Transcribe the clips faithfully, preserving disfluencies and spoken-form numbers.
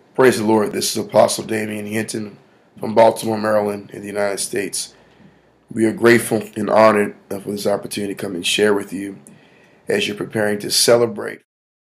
Praise the Lord. This is Apostle Damian Hinton from Baltimore, Maryland, in the United States. We are grateful and honored for this opportunity to come and share with you as you're preparing to celebrate.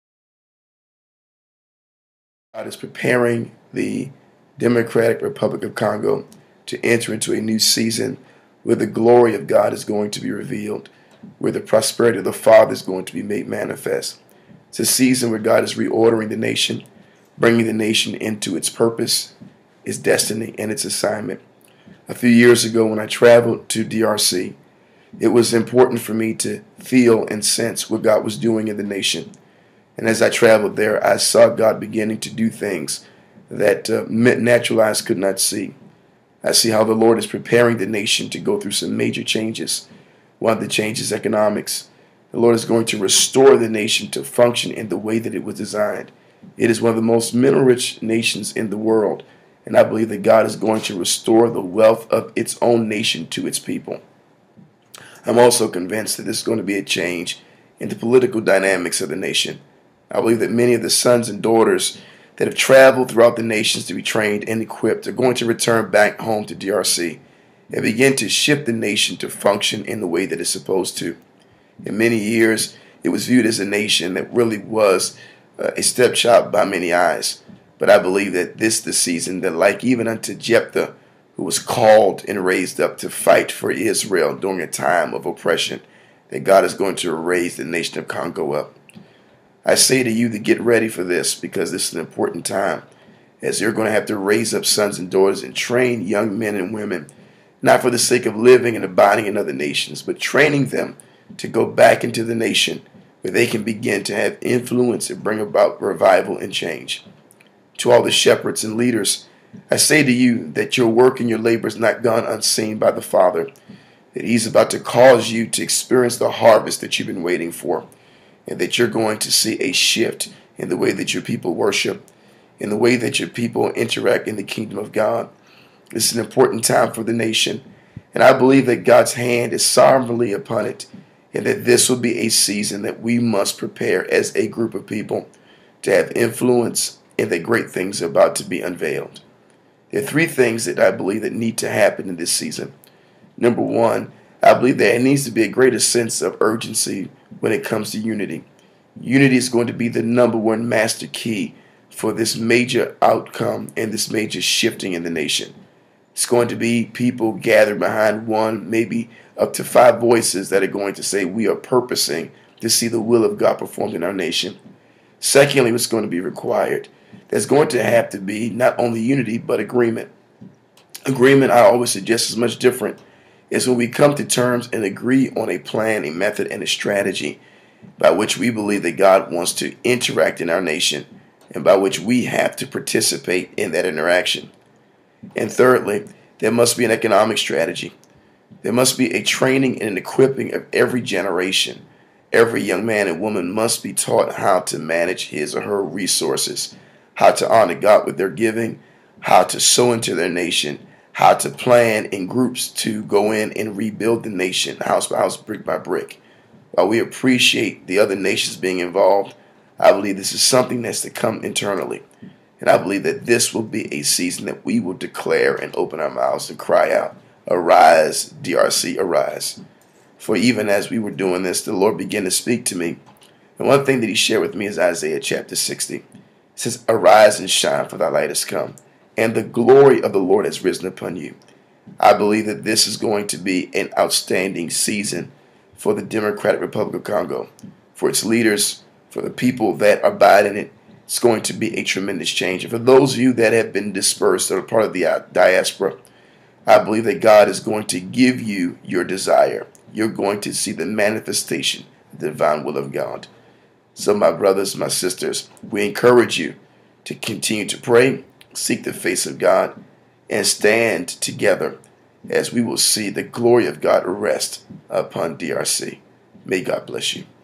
God is preparing the Democratic Republic of Congo to enter into a new season where the glory of God is going to be revealed, where the prosperity of the Father is going to be made manifest. It's a season where God is reordering the nation, bringing the nation into its purpose, its destiny, and its assignment. A few years ago when I traveled to D R C, it was important for me to feel and sense what God was doing in the nation. And as I traveled there, I saw God beginning to do things that uh, natural eyes could not see. I see how the Lord is preparing the nation to go through some major changes. One of the changes is economics. The Lord is going to restore the nation to function in the way that it was designed. It is one of the most mineral-rich nations in the world, and I believe that God is going to restore the wealth of its own nation to its people. I'm also convinced that this is going to be a change in the political dynamics of the nation. I believe that many of the sons and daughters that have traveled throughout the nations to be trained and equipped are going to return back home to D R C and begin to shift the nation to function in the way that it's supposed to. In many years, it was viewed as a nation that really was uh, a stepchild by many eyes. But I believe that this is the season that, like even unto Jephthah, who was called and raised up to fight for Israel during a time of oppression, that God is going to raise the nation of Congo up. I say to you to get ready for this, because this is an important time, as you're going to have to raise up sons and daughters and train young men and women, not for the sake of living and abiding in other nations, but training them to go back into the nation where they can begin to have influence and bring about revival and change. To all the shepherds and leaders, I say to you that your work and your labor is not gone unseen by the Father, that He's about to cause you to experience the harvest that you've been waiting for, and that you're going to see a shift in the way that your people worship, in the way that your people interact in the kingdom of God. This is an important time for the nation, and I believe that God's hand is sovereignly upon it, and that this will be a season that we must prepare as a group of people to have influence in the great things about to be unveiled. There are three things that I believe that need to happen in this season. Number one, I believe there needs to be a greater sense of urgency when it comes to unity. Unity is going to be the number one master key for this major outcome and this major shifting in the nation. It's going to be people gathered behind one, maybe up to five voices that are going to say we are purposing to see the will of God performed in our nation. Secondly, what's going to be required? There's going to have to be not only unity, but agreement. Agreement, I always suggest, is much different. It's when we come to terms and agree on a plan, a method, and a strategy by which we believe that God wants to interact in our nation and by which we have to participate in that interaction. And thirdly, there must be an economic strategy. There must be a training and an equipping of every generation. Every young man and woman must be taught how to manage his or her resources, how to honor God with their giving, how to sow into their nation, how to plan in groups to go in and rebuild the nation house by house, brick by brick. While we appreciate the other nations being involved, I believe this is something that's to come internally. And I believe that this will be a season that we will declare and open our mouths and cry out, "Arise, D R C, arise." For even as we were doing this, the Lord began to speak to me. And one thing that He shared with me is Isaiah chapter sixty. It says, "Arise and shine, for thy light has come, and the glory of the Lord has risen upon you." I believe that this is going to be an outstanding season for the Democratic Republic of Congo, for its leaders, for the people that abide in it. It's going to be a tremendous change. And for those of you that have been dispersed or are part of the diaspora, I believe that God is going to give you your desire. You're going to see the manifestation of the divine will of God. So my brothers, my sisters, we encourage you to continue to pray, seek the face of God, and stand together as we will see the glory of God rest upon D R C. May God bless you.